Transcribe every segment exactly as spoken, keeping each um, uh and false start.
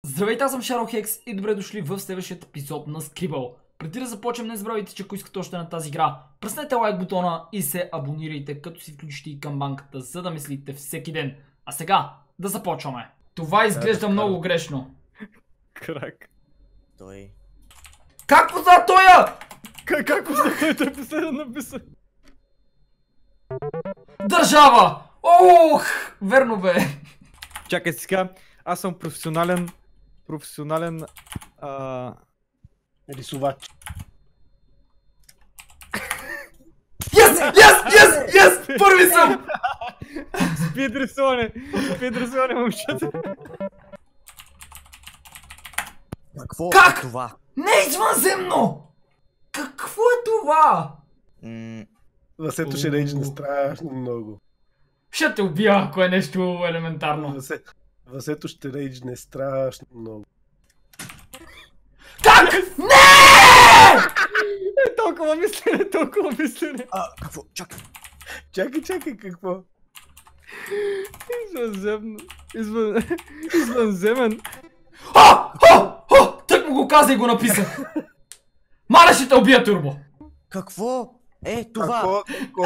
Здравейте, аз съм Шаро-Хекс и добре дошли в следващия епизод на Scribble. Преди да започнем, не забравяйте, че ако искате още на тази игра, пръснете лайк бутона и се абонирайте, като си включите и камбанката, за да мислите всеки ден. А сега, да започваме. Това изглежда да, много грешно. Крак. Той. Как позна тоя? Как, как позна той? Той последно написа. Държава! Ох! Верно бе. Чакай сега, аз съм професионален, професионален, а... рисувач. Yes! Yes! Yes! Yes! Първи съм! Спид рисуване! Спид рисуване, момчета! Какво Как? е това? Не е извънземно! Какво е това? М Васето ще рейджне страшно много. Ще те убия, ако е нещо елементарно. Васе... Васето ще рейджне страшно много. Как? Не! Е, толкова мислене, толкова мислене! А, какво? Чакай! Чакай, чакай, какво? Извънземно. Извън... Извънземен. О! О! О! Тък му го каза и го написах. Маля ще те убия, Турбо. Какво? Е, това! Какво? Какво?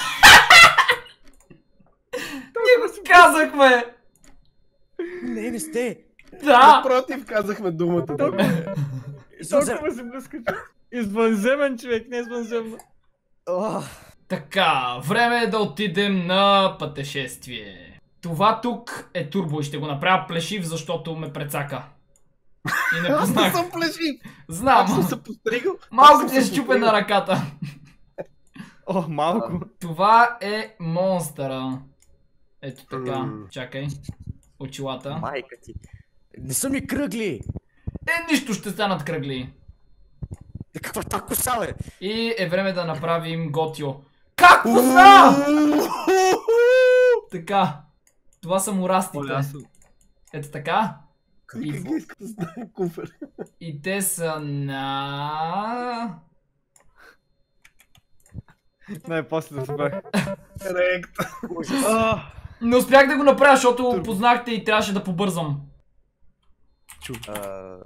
Ние го казахме. Не, не сте! Да. Напротив, казахме думата. Толкова се блъска, човек. Извънземен човек, не извънземно. О, Така, време е да отидем на пътешествие. Това тук е Турбо и ще го направя плешив, защото ме прецака. И не Аз не познах. съм плешив! Знам. Аз съм се постригал. Малко ти е щупен на ръката. О, малко. Това е монстъра. Ето така. М. Чакай. Очилата. майка ти! Не са ми кръгли! Е, нищо ще станат кръгли. Е, каква та коса, бе? И е време да направим готио. Как позна? Така. Това са мурастите. Ето така. Как И, ги иска да знае куфер? и те са на... Най-после да се бях. Рект. Не успях да го направя, защото познахте и трябваше да побързам. А,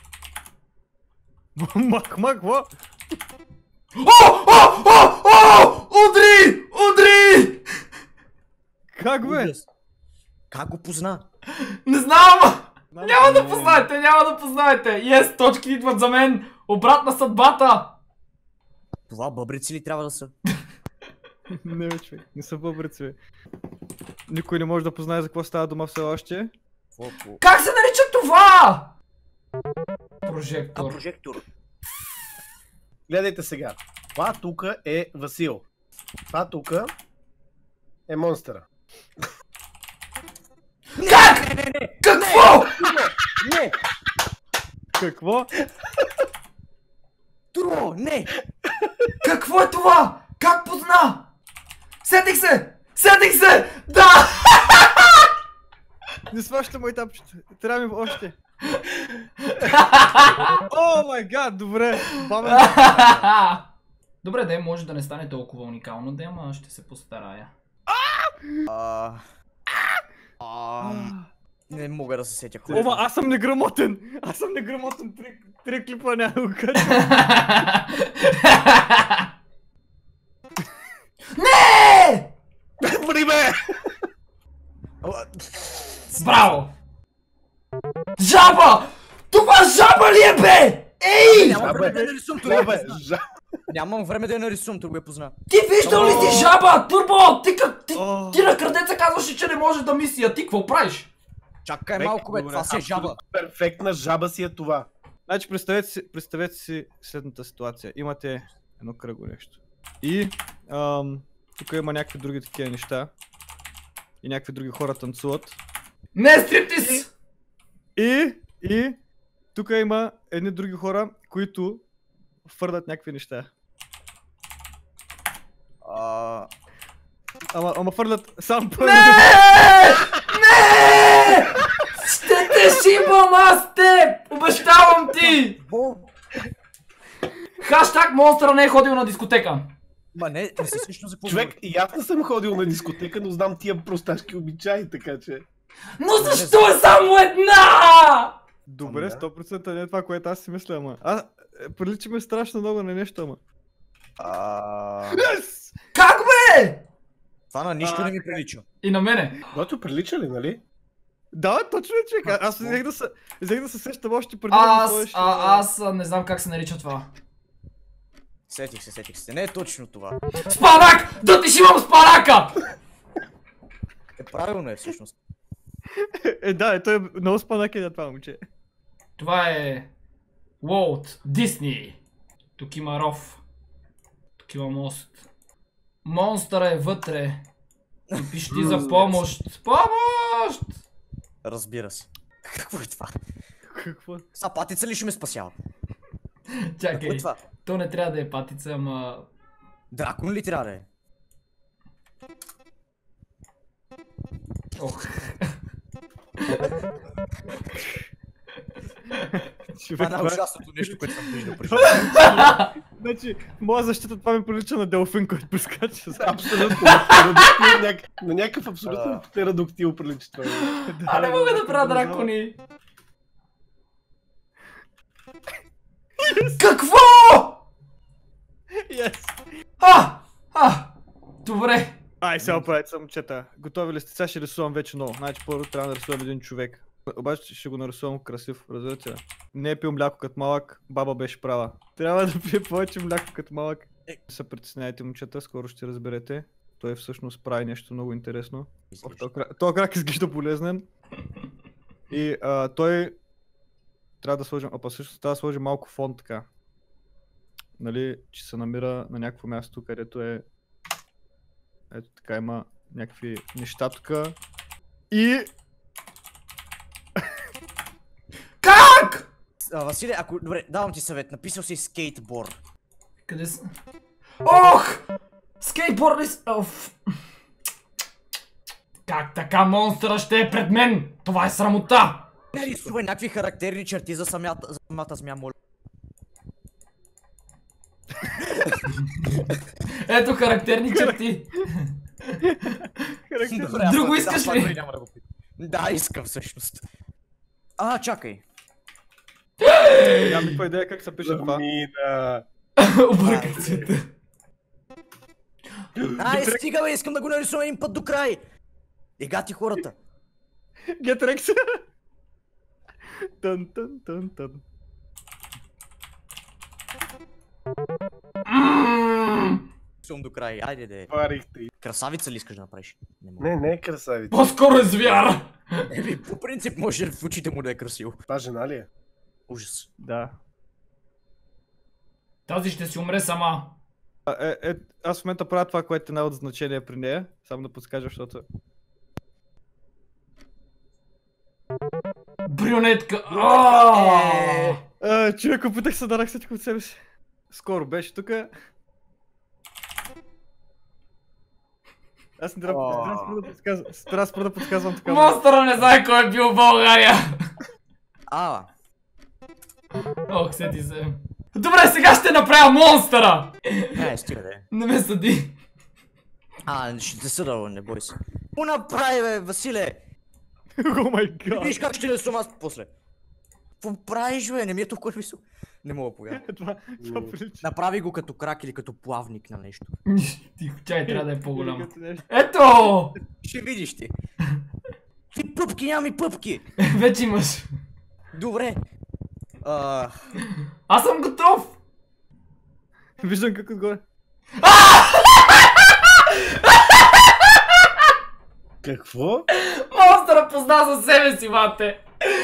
Мак, мак, ва? О! О! О! О! Удри! Удри! Как бе? ужас. Как го позна? Не знам! Няма да познаете, няма да познаете! Yes, точки идват за мен! Обратна съдбата! Това бъбрици ли трябва да са? Не бе, човек, не са бъбрици, бе. Никой не може да познае за какво става дума все още. Какво? Какво? Как се нарича това? А, Прожектор. прожектор. Гледайте сега. Това тук е Васил. Това тук е монстъра. Как? Какво? Не! Какво? Турбо, не! Какво е това? Как позна? Сетих се! Сетих се! Да! Не сваща мой тапчета. Трябва ми още. О май гад, добре. Баме. Добре, да, може да не стане толкова уникално, да, ама ще се постарая. А... А... Не мога да се сетя кой. Ома, аз съм неграмотен. Аз съм неграмотен. Три, три клипа няма да го кажа. Не! Бри бе! Браво! Жаба! Това жаба ли е, бе? Ей! Нямам време да я нарисувам, Турбо. бе, жа... Нямам време да я нарисувам, Турбо я позна. Ти виждал ли си жаба? Турбо! Ти как... Ти, О. ти на крадеца казваше, че не може да мисли, а ти какво правиш? Чакай малко, бе, добре, това си е жаба. Перфектна жаба си е това. Значи представете си, представете си следната ситуация. Имате едно кръго нещо. И ам, тук има някакви други такива неща. И някакви други хора танцуват. Не е стриптиз! И, и тук има едни други хора, които фърлят някакви неща. А... Ама, ама фърлят сам първо. Не! Не! Ще те шибам аз теб! Обещавам ти! Бо... Хаштаг монстъра не е ходил на дискотека. Ма не, не се сещам за какво. Човек, и аз не съм ходил на дискотека, но знам тия просташки обичаи, така че... Но защо е само една? Добре, да. сто процента не е това, което аз си мисля, ама. А, е, прилича ми страшно много на нещо, ама. А, Как бе? Това на нищо не ми прилича. И на мене. Което прилича ли, нали? Да, точно е, човек. А- Аз взех да се, взех да се сещам още преди А, да ми аз, сложиш, а, аз а, не знам как се нарича това. Сетих се, сетих се. Не е точно това. Спанак! Да ти ще имам спанака! Е, правилно е всъщност. Е, да, е, той е много спанак е на това момче. Това е... Уолт Дисни. Тук има ров. Тук има мост. Монстъра е вътре. И пищи за помощ. Помощ! Разбира се. Какво е това? Какво? Са патица ли ще ме спасява? Какво Чакай. е това? То не трябва да е патица, ама... Дракон ли трябва да е? Ох. Човек, Това е това е... най-ужасното нещо, което съм виждал при живота. Значи, моя защита това ми прилича на делфин, който прескача. Абсолютно. Птеродактил, няк- на някакъв абсолютно птеродактил прилича това. А не мога да правя дракони. Какво? Yes. А! А! Добре. Ай, сега правите са, момчета. Готови ли сте? Сега ще рисувам вече много. Значи първо трябва да рисувам един човек. Обаче ще го нарисувам красив, разбирате ли? Не е пил мляко като малък, баба беше права. Трябва да пие повече мляко като малък. Не се притесняйте, момчета, скоро ще разберете. Той всъщност прави нещо много интересно. Този крак изглежда болезнен. И а, той... Трябва да сложим... Опа, също трябва да сложим малко фон така. Нали, че се намира на някакво място, където е... Ето така има някакви неща тук. И... Как? А, Василе, ако... Добре, давам ти съвет. Написал си скейтборд. Къде са? Ох! Скейтборд ли с... Оф. Как така монстъра ще е пред мен? Това е срамота! Не рисувай някакви характерни черти за самата, за самата змия, моля. Ето характерни черти. Добре, аз Друго това- искаш аз това ли? дори няма да го питам. Да, искам всъщност. А, чакай. Нямам никаква идея как се пише това. Замина. Обърках цвета. Ай, стига бе, искам да го нарисувам един път до край. Егати хората. Get Rex! Тън, тън, тън, тън. Рисувам до край, айде де. Парихте. Красавица ли искаш да направиш? Не мога. Не, не е красавица. По-скоро е звяр! Еми, по принцип може в очите му да е красиво. Това жена ли е? Ужас. Да. Тази ще си умре сама. А, е, е, аз в момента правя това, което е най-от значение при нея. Само да подскажа, защото... Брюнетка. Аааа! А, човек, опитах се да рах всичко от себе си. Скоро беше тука. Аз не трябва трябва да спра да подсказвам. Трябва да спра да подсказвам така. Монстъра не знае кой е бил в България. А, Ох, сети се. Добре, сега ще направя монстъра! не, стига де. Не ме съди. А, ще те съда, не бой се. Какво направи, бе, Василе? О май гад. Виж как ще рисувам аз после. Какво правиш, бе? Не ми е толкова рисувам. Не мога да повярвам. Това, това прилича. Направи го като крак или като плавник на нещо. Тихо, чай трябва да е Или по-голяма. като нещо. Ето! Ще видиш ти. Ти пъпки, няма ми пъпки. Вече имаш. Добре. А, Аз съм готов! Виждам как отгоре. Какво? Монстъра позна за себе си, мате!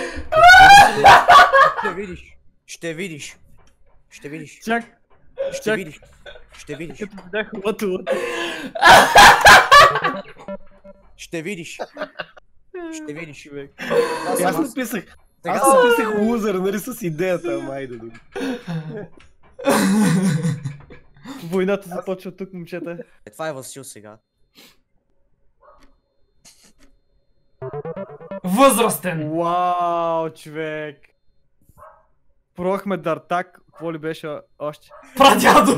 ще видиш. Ще видиш. Ще видиш. Чак, Ще чак. видиш. Ще видиш. като видях лото, лото. Ще видиш. Ще видиш. Човек. Аз Е, Аз съм аз. написах. Сега Аз съм. написах лузър, нали с идеята, ама айде да. Войната започва тук, момчета. Е, това е Васил сега. Възрастен! Вау, човек. Пробвахме Дартак, какво ли беше още? Прадядо!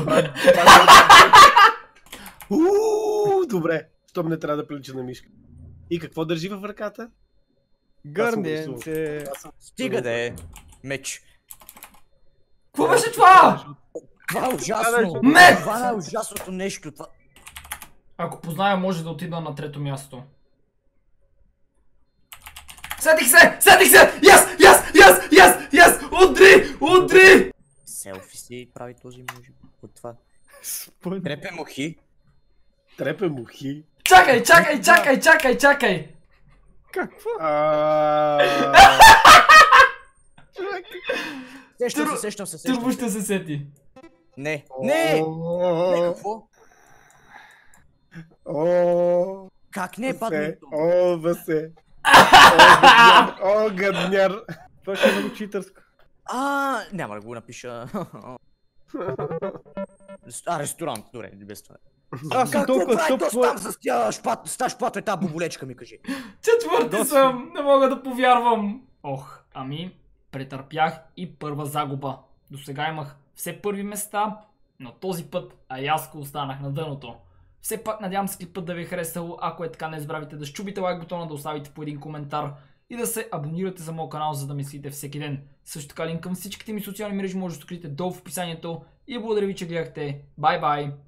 Ууу, добре. Щом не трябва да прилича на мишка. И какво държи в ръката? Гърненце. Стига да е. Меч. Какво беше това? Това е ужасно. Меч! Това е ужасното нещо. Това... Ако позная, може да отида на трето място. Сетих се! Сетих се! Яс! Яс! Яс! Яс! Яс! Удри! Удри! Селфи си прави този може. От това. Спън. Трепе мухи. Трепе мухи. Чакай, чакай, чакай, чакай, чакай! Какво? А, Сещам Тър- се, сещам се, сещам Турбо се. ще се сети. Не. Не! Не, О, какво? О, Как не е Васе, бадминтон? О, Васе. О, гадняр. О, гадняр. Това ще е много читърско. А, няма да го напиша. А, ресторант, добре, без това. Аз съм Как толкова толкова стоп то твоя... став с тя шпат, с тази шпата и тази боболечка ми кажи. Четвърти Доста. съм, не мога да повярвам. Ох, ами, претърпях и първа загуба. До сега имах все първи места, но този път аяско останах на дъното. Все пак надявам се клипът да ви е харесал, ако е така не забравяйте да щупите лайк бутона, да оставите по един коментар и да се абонирате за моят канал, за да мислите всеки ден. Също така линк към всичките ми социални мрежи може да откриете долу в описанието и благодаря ви, че гледахте. Бай бай!